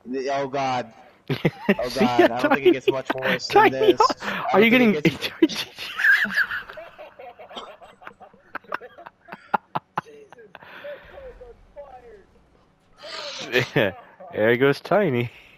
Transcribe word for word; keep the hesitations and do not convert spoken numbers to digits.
Oh god. Oh god. See, I don't think it gets much worse than Tiny, this. are you getting? Gets... There goes Tiny.